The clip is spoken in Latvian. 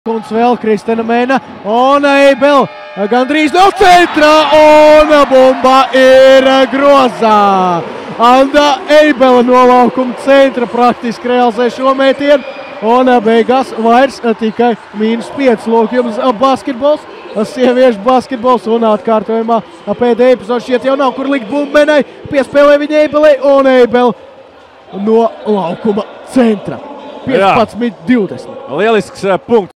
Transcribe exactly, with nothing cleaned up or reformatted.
Un vēl Kristina Mēna un Eibel gandrīz no centra un bumba ir grozā. Anda Eibela no laukuma centra praktiski realizē šo mētienu un beigās vairs tikai mīnus pieci. Lūk jums basketbols, sieviešu basketbols un atkārtojumā pēdējā epizode šķiet jau nav kur likt bumbu Mēnai. Piespēlē viņa Eibelai un Eibela no laukuma centra. piecpadsmit divdesmit. Lielisks punkts.